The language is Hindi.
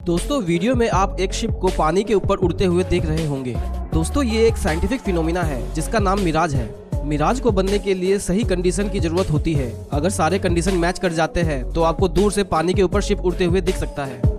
दोस्तों वीडियो में आप एक शिप को पानी के ऊपर उड़ते हुए देख रहे होंगे। दोस्तों ये एक साइंटिफिक फिनोमिना है जिसका नाम मिराज है। मिराज को बनने के लिए सही कंडीशन की जरूरत होती है। अगर सारे कंडीशन मैच कर जाते हैं तो आपको दूर से पानी के ऊपर शिप उड़ते हुए दिख सकता है।